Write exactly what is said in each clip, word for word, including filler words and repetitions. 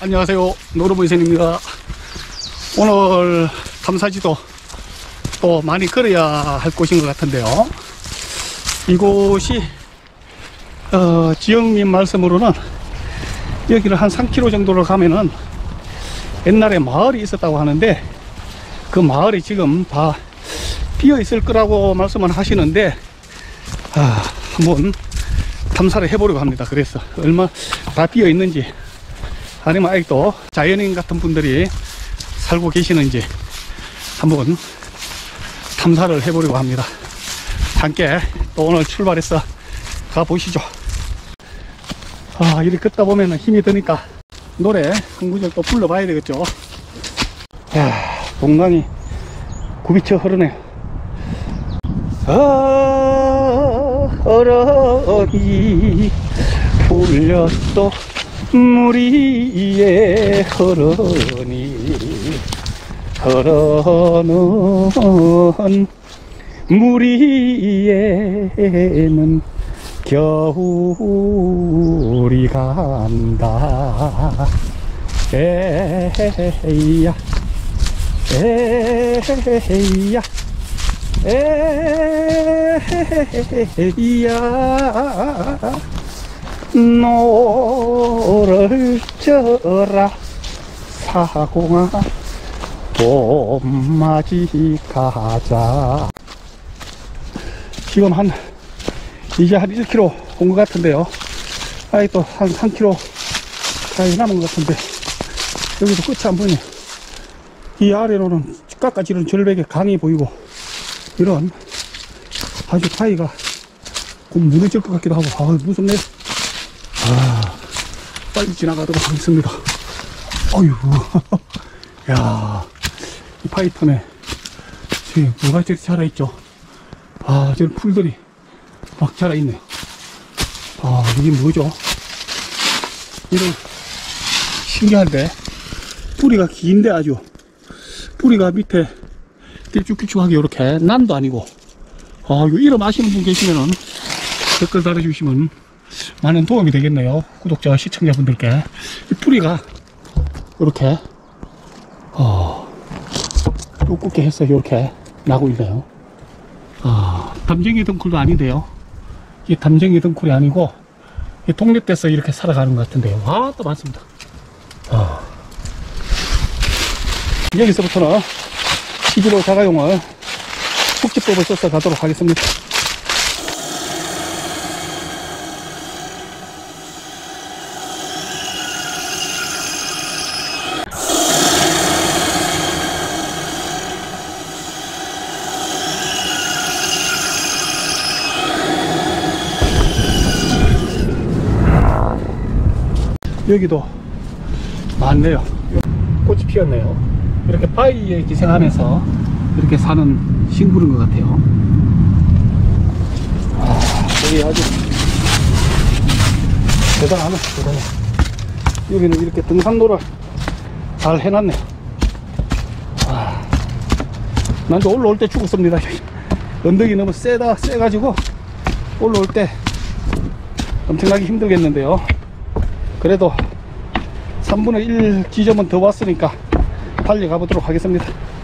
안녕하세요, 노르보이센입니다. 오늘 탐사지도 또 많이 걸어야 할 곳인 것 같은데요. 이곳이 어, 지영님 말씀으로는 여기를 한 삼 킬로미터 정도를 가면은 옛날에 마을이 있었다고 하는데 그 마을이 지금 다 비어 있을 거라고 말씀을 하시는데 아, 한번 탐사를 해보려고 합니다. 그래서 얼마 다 비어 있는지 아니면 아직도 자연인 같은 분들이 살고 계시는지 한번 탐사를 해보려고 합니다. 함께 또 오늘 출발해서 가보시죠. 아, 이렇게 걷다 보면 힘이 드니까 노래 한 구절 또 불러봐야 되겠죠. 야, 동강이 굽이쳐 흐르네요. 아, 어른이 불렸도 물이 위에 흐르니 흐르는 물 위에는 겨울이 간다. 에이야 에이야 에이야 노를 져라 사공아 봄맞이 가자. 지금 한 이제 한 일 킬로미터 온 것 같은데요. 아이 또 한 삼 킬로미터 가까이 남은 것 같은데 여기도 끝이 안 보이네. 이 아래로는 깎아지는 절벽의 강이 보이고 이런 아주 바위가 곧 무너질 것 같기도 하고 아, 무섭네. 아, 빨리 지나가도록 하겠습니다. 어휴, 야, 이 파이톤에 지금 뭐가 저리 자라있죠. 아, 저런 풀들이 막 자라있네. 아, 이게 뭐죠? 이런 신기한데 뿌리가 긴데 아주 뿌리가 밑에 길쭉길쭉하게 이렇게 난도 아니고. 아, 이거 이름 아시는 분 계시면은 댓글 달아주시면 많은 도움이 되겠네요. 구독자와 시청자분들께. 이 뿌리가 이렇게 어, 두껍게 해서 이렇게 나고 있네요. 아, 담쟁이 덩쿨도 아닌데요. 이 담쟁이 덩쿨이 아니고 이 독립돼서 이렇게 살아가는 것 같은데요. 아, 또 많습니다. 아. 여기서부터는 십 킬로미터 자가용을 숙지법을 써서 가도록 하겠습니다. 여기도 많네요. 꽃이 피었네요. 이렇게 바위에 기생하면서 이렇게 사는 식물인 것 같아요. 아, 여기 아주 대단하네, 대단해. 여기는 이렇게 등산로를 잘 해놨네. 아, 난 저 올라올 때 죽었습니다. 언덕이 너무 세다, 세가지고 올라올 때 엄청나게 힘들겠는데요. 그래도 삼분의 일 지점은 더 왔으니까 달려가 보도록 하겠습니다.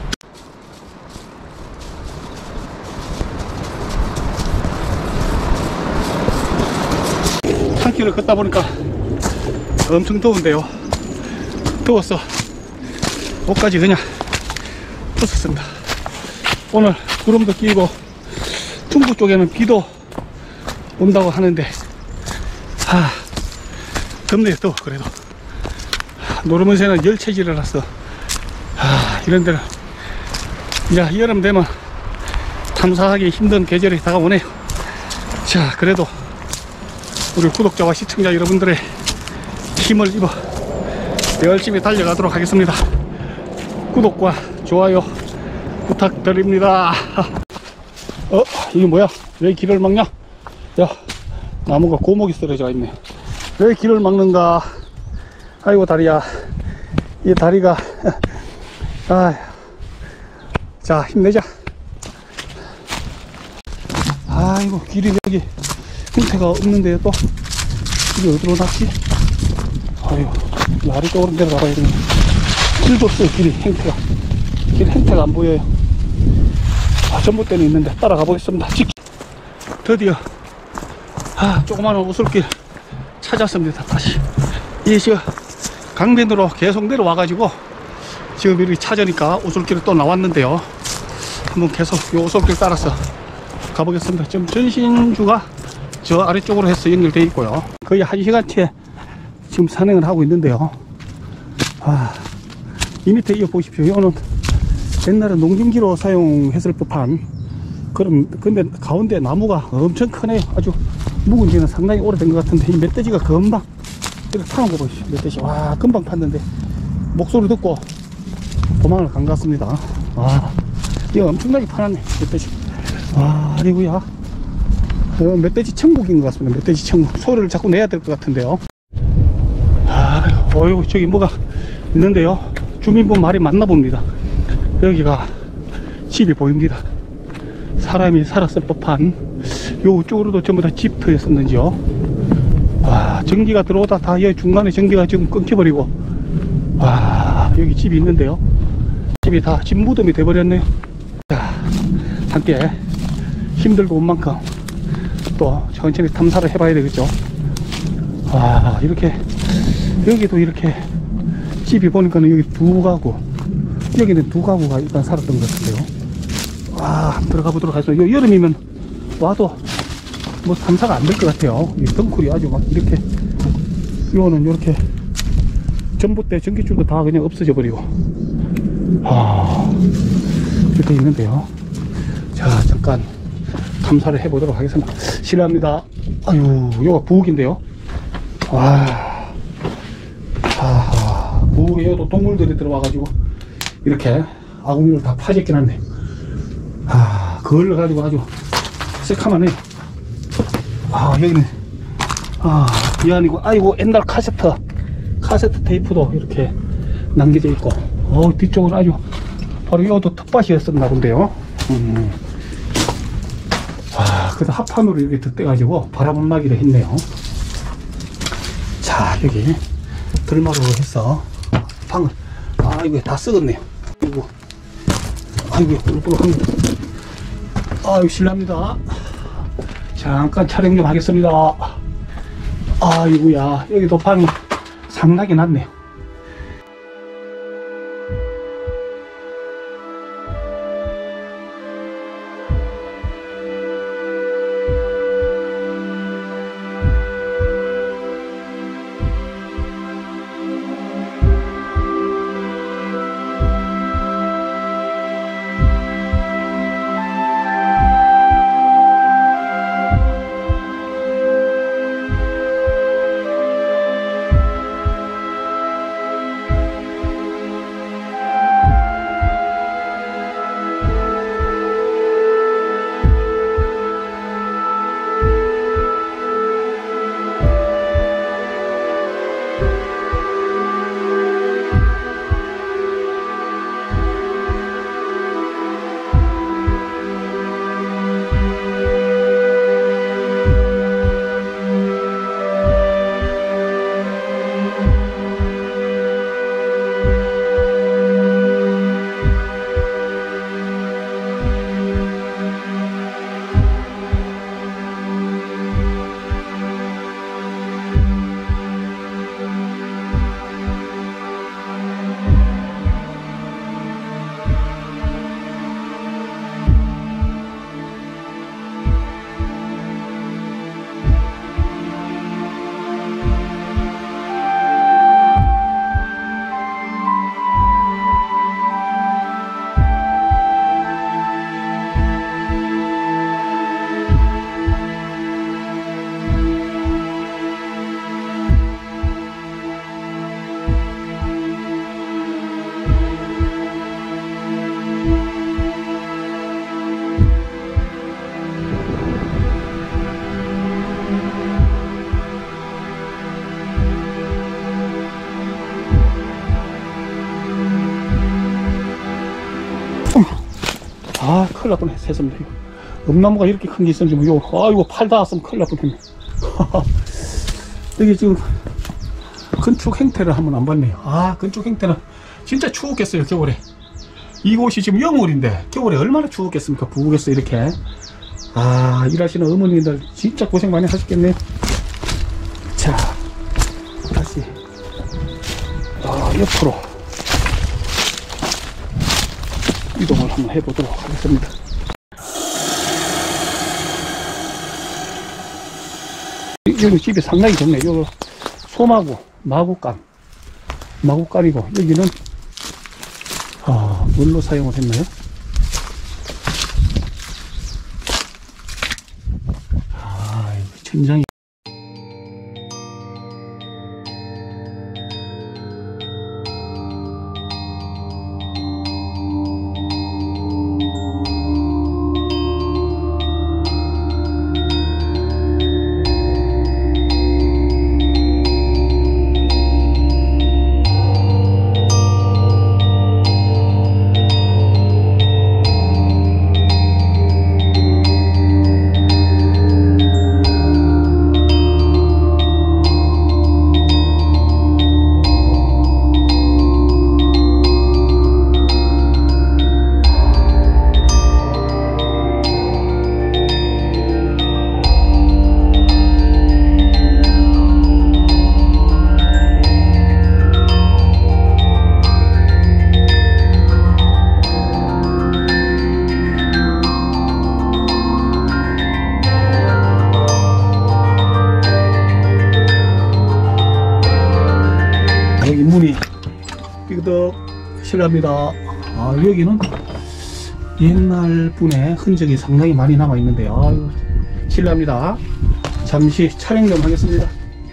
한 킬로미터 걷다 보니까 엄청 더운데요. 더워서 옷까지 그냥 벗었습니다. 오늘 구름도 끼고 중부 쪽에는 비도 온다고 하는데 아, 덥네요. 더워. 그래도 노르몬새는 열체질이라서 아, 이런 데는 이제 여름 되면 탐사하기 힘든 계절이 다가오네요. 자, 그래도 우리 구독자와 시청자 여러분들의 힘을 입어 열심히 달려가도록 하겠습니다. 구독과 좋아요 부탁드립니다. 어, 이게 뭐야? 왜 길을 막냐? 야, 나무가 고목이 쓰러져 있네. 왜 길을 막는가? 아이고, 다리야. 이 다리가 아, 자, 힘내자. 아이고, 길이 여기 형태가 없는데요. 또 길이 어디로 났지? 아이고. 아래쪽으로 내려가봐야 되네. 길도 없어요, 길이, 행태가. 길 행태가 안 보여요. 아, 전봇대는 있는데 따라가 보겠습니다. 드디어, 아, 조그마한 오솔길 찾았습니다. 다시. 이 지금 강변으로 계속 내려와가지고 지금 이렇게 찾으니까 오솔길이 또 나왔는데요. 한번 계속 이 오솔길 따라서 가보겠습니다. 지금 전신주가 저 아래쪽으로 해서 연결되어 있고요. 거의 한 시간째 지금 산행을 하고 있는데요. 아, 이 밑에 이거 보십시오. 이거는 옛날에 농경지로 사용했을 법한 그런, 근데 가운데 나무가 엄청 크네요. 아주 묵은 지는 상당히 오래된 것 같은데 이 멧돼지가 금방 이렇게 타는 거 보시죠. 멧돼지 와 금방 팠는데 목소리 듣고 도망을 간 것 같습니다. 와 이거 엄청나게 파놨네 멧돼지. 와 아이고야, 어, 멧돼지 천국인 것 같습니다. 멧돼지 천국. 소리를 자꾸 내야 될 것 같은데요. 아 어이구 저기 뭐가 있는데요. 주민분 말이 맞나 봅니다. 여기가 집이 보입니다. 사람이 살았을 법한 요 쪽으로도 전부 다 집터였었는지요. 와 전기가 들어오다 다 여기 중간에 전기가 지금 끊겨버리고 와 여기 집이 있는데요. 집이 다 집 무덤이 돼버렸네요. 자 함께 힘들고 온 만큼 또 천천히 탐사를 해봐야 되겠죠. 와 이렇게 여기도 이렇게 집이 보니까는 여기 두 가구, 여기는 두 가구가 일단 살았던 것 같은데요. 와 한번 들어가 보도록 하겠습니다. 여름이면 와도 뭐 탐사가 안 될 것 같아요. 이 덩쿨이 아주 막 이렇게, 이거는 이렇게 전봇대 전기줄도 다 그냥 없어져 버리고 아 이렇게 있는데요. 자 잠깐 탐사를 해보도록 하겠습니다. 실례합니다. 아유 여기가 부엌인데요. 와 아, 부엌에 여기도 동물들이 들어와가지고 이렇게 아궁이를 다 파졌긴 한데 아 그걸 가지고 아주 새카만해. 아 여기는 아 미안이고 아이고 옛날 카세트 카세트 테이프도 이렇게 남겨져 있고 어 뒤쪽은 아주 바로 이것도 텃밭이었었나 본데요. 음. 아 그래서 합판으로 이렇게 덧대가지고 바람막이를 했네요. 자 여기 들마루로 해서 방을 아 이거 다 썩었네요. 이거 아이고 뿔뿔합니다. 아유 실례합니다. 잠깐 촬영 좀 하겠습니다. 아이고야 여기도 방이 상당히 낮네요. 아 큰일 날 뻔해. 새sob니다. 음나무가 이렇게 큰 게 있었는지 뭐, 아 이거 팔 닿았으면 큰일 날 뻔했네. 여기 지금 건축 행태를 한번 안 봤네요. 아, 건축 행태는 진짜 추웠겠어요, 겨울에. 이곳이 지금 영월인데 겨울에 얼마나 추웠겠습니까? 부으겠어 이렇게. 아, 일하시는 어머니들 진짜 고생 많이 하셨겠네요. 자, 다시 아, 옆으로 이동을 한번 해보도록 하겠습니다. 여기 집이 상당히 좋네요. 여기 소마구, 마구간, 마구간이고, 여기는 아, 뭘로 사용을 했나요? 아, 천장이 여기 문이 삐그덕 실합니다. 아, 여기는 옛날 분의 흔적이 상당히 많이 남아 있는데요. 아유, 실례합니다. 잠시 촬영 좀 하겠습니다.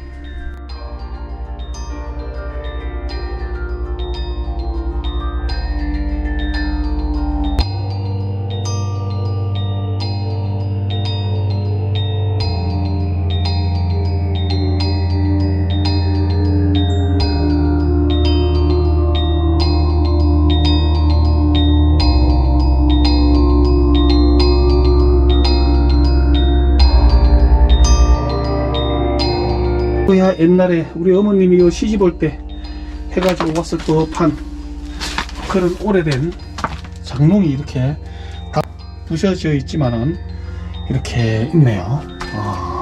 야, 옛날에 우리 어머님이 시집 올 때 해가지고 왔을 법한 그런 오래된 장롱이 이렇게 다 부셔져 있지만은 이렇게 있네요. 아.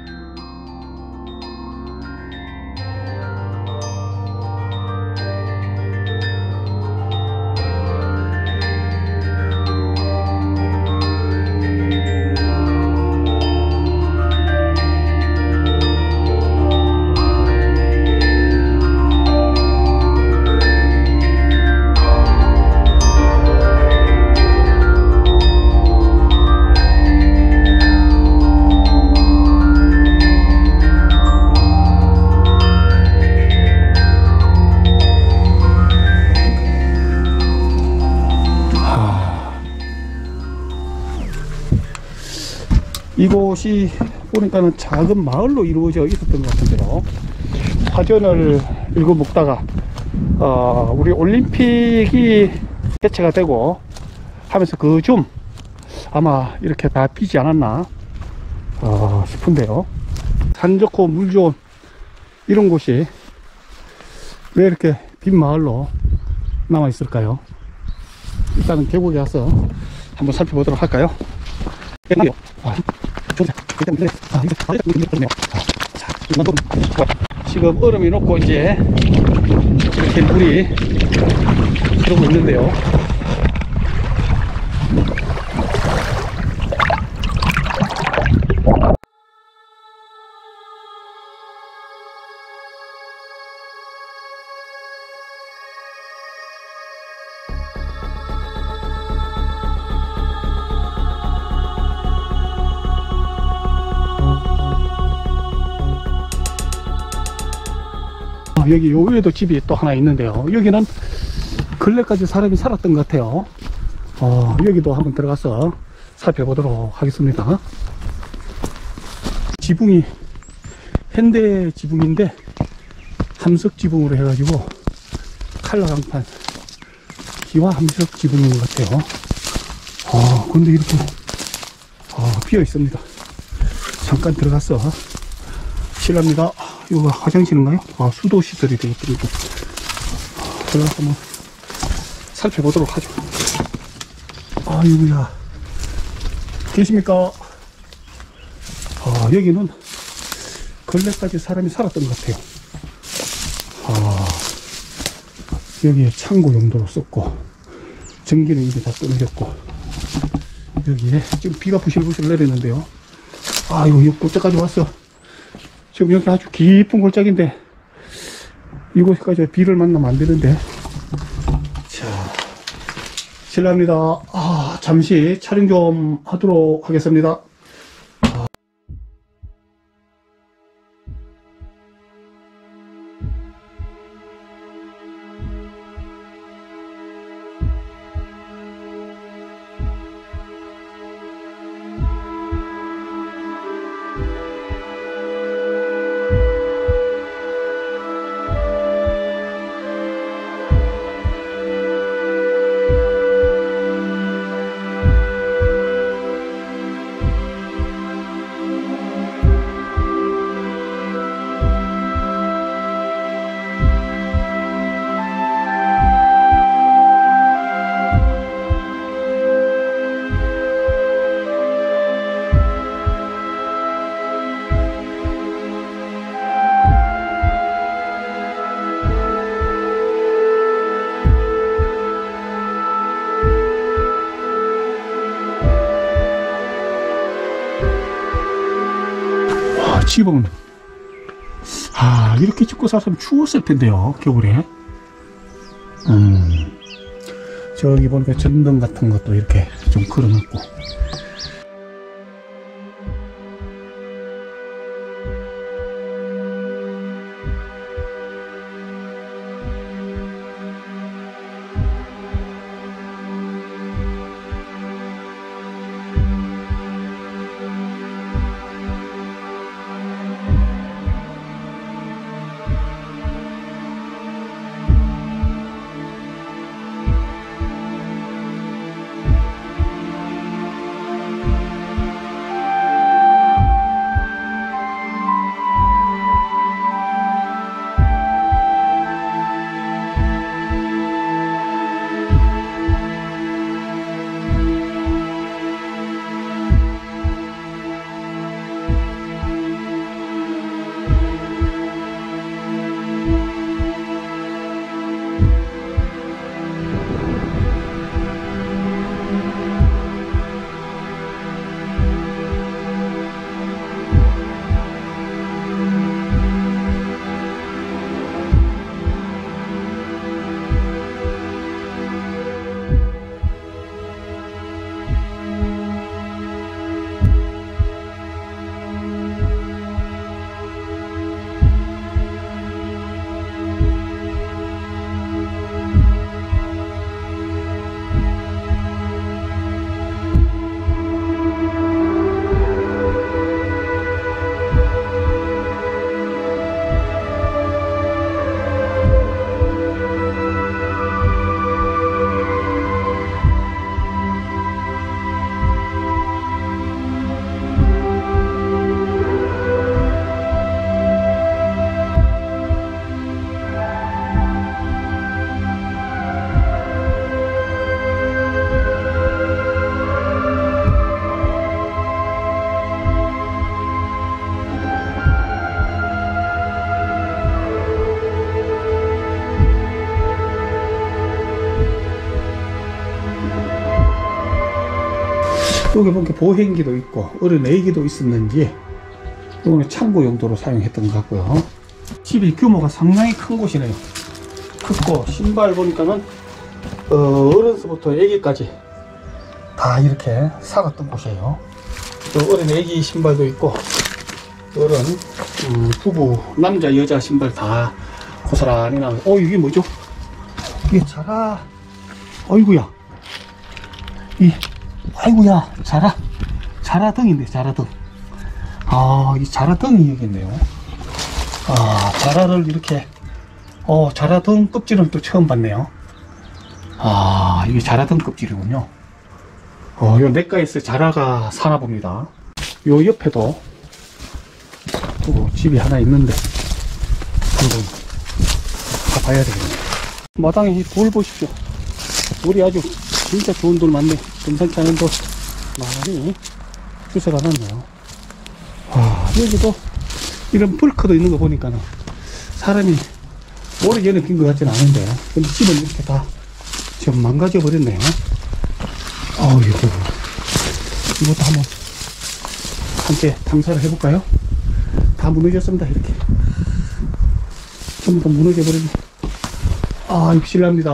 이곳이 보니까는 작은 마을로 이루어져 있었던 것 같은데요. 화전을 일구 먹다가 어, 우리 올림픽이 개최가 되고 하면서 그 좀 아마 이렇게 다 비지 않았나 어, 싶은데요. 산 좋고 물 좋은 이런 곳이 왜 이렇게 빈 마을로 남아 있을까요? 일단은 계곡에 가서 한번 살펴보도록 할까요? 아, 지금 얼음이 녹고 이제 이렇게 물이 흐르고 있는데요. 여기 요 위에도 집이 또 하나 있는데요. 여기는 근래까지 사람이 살았던 것 같아요. 어, 여기도 한번 들어가서 살펴보도록 하겠습니다. 지붕이 현대 지붕인데 함석 지붕으로 해가지고 칼라 강판 기와 함석 지붕인 것 같아요. 어, 근데 이렇게 어, 비어 있습니다. 잠깐 들어가서 실례합니다. 이거 화장실인가요? 아, 수도 시설이 되겠습니다. 들어가서 한번 살펴보도록 하죠. 아이고야. 계십니까? 아, 여기는 근래까지 사람이 살았던 것 같아요. 아, 여기에 창고 용도로 썼고, 전기는 이제 다 끊겼고, 여기에 지금 비가 부실부실 내리는데요. 아이고, 이 골짜기까지 왔어. 지금 여기 아주 깊은 골짜기인데, 이곳까지 비를 만나면 안 되는데. 자, 실례합니다. 아, 잠시 촬영 좀 하도록 하겠습니다. 집은 아 이렇게 짓고 살았으면 추웠을 텐데요, 겨울에. 음 저기 보니까 전등 같은 것도 이렇게 좀 걸어놓고. 여기 보니까 보행기도 있고 어른 애기도 있었는지 이거는 창고 용도로 사용했던 것 같고요. 집이 규모가 상당히 큰 곳이네요. 크고 신발 보니까는 어, 어른서부터 애기까지 다 이렇게 살았던 곳이에요. 또 어른 애기 신발도 있고 어른 음, 부부 남자 여자 신발 다 고스란히 나오고. 어 이게 뭐죠? 이게 자라. 어이구야 이 아이고야, 자라, 자라등인데, 자라등. 아, 이 자라등이 여기있네요. 아, 자라를 이렇게, 어, 자라등 껍질은 또 처음 봤네요. 아, 이게 자라등 껍질이군요. 어, 요 냇가에서 자라가 사나 봅니다. 요 옆에도 또 집이 하나 있는데, 한번 가봐야 되겠네요. 마당에 이 돌 보십시오. 돌이 아주 진짜 좋은 돌 많네. 금상치 않은 돌 많이 주세가 났네요. 와, 여기도 이런 풀크도 있는 거 보니까는 사람이 오래전에 낀 것 같지는 않은데, 근데 집은 이렇게 다 지금 망가져 버렸네요. 어우, 이거 이것도 한번 함께 탐사를 해볼까요? 다 무너졌습니다. 이렇게 전부 다 무너져 버렸네. 아, 이거 실례합니다.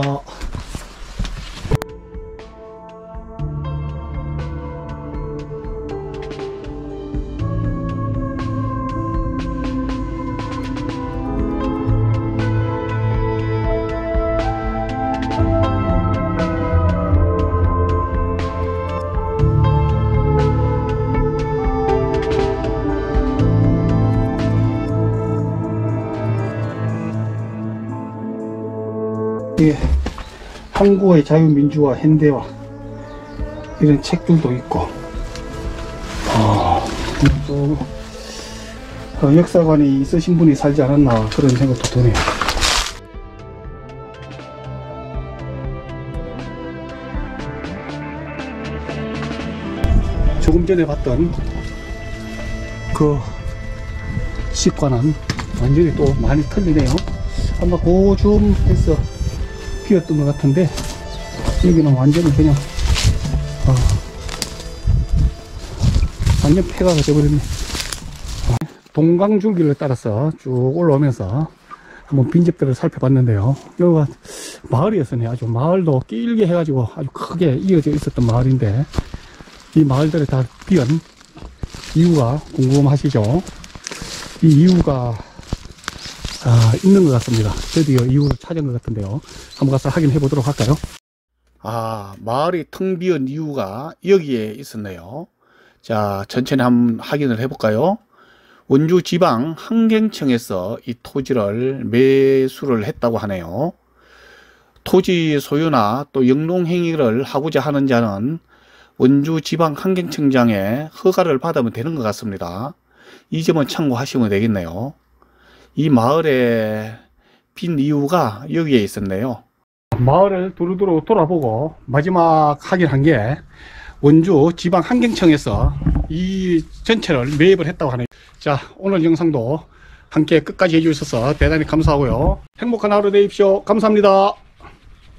예, 한국의 자유민주화 현대화 이런 책들도 있고, 어, 또 어, 역사관이 있으신 분이 살지 않았나 그런 생각도 드네요. 조금 전에 봤던 그 집과는 완전히 또 많이 틀리네요. 아마 고좀해서 피었던 것 같은데, 여기는 완전히 그냥 어, 완전 폐가가 되어버렸네. 어, 동강줄기를 따라서 쭉 올라오면서 한번 빈집들을 살펴봤는데요. 여기가 마을이었으네. 아주 마을도 길게 해가지고 아주 크게 이어져 있었던 마을인데, 이 마을들이 다 비은 이유가 궁금하시죠? 이 이유가 아, 있는 것 같습니다. 드디어 이유를 찾은 것 같은데요. 한번 가서 확인해 보도록 할까요? 아, 마을이 텅 비은 이유가 여기에 있었네요. 자, 천천히 한번 확인을 해 볼까요? 원주지방환경청에서 이 토지를 매수를 했다고 하네요. 토지 소유나 또 영농행위를 하고자 하는 자는 원주지방환경청장의 허가를 받으면 되는 것 같습니다. 이 점은 참고하시면 되겠네요. 이 마을에 빈 이유가 여기에 있었네요. 마을을 두루두루 돌아보고 마지막 확인한 게 원주 지방환경청에서 이 전체를 매입을 했다고 하네요. 자, 오늘 영상도 함께 끝까지 해주셔서 대단히 감사하고요. 행복한 하루 되십시오. 감사합니다.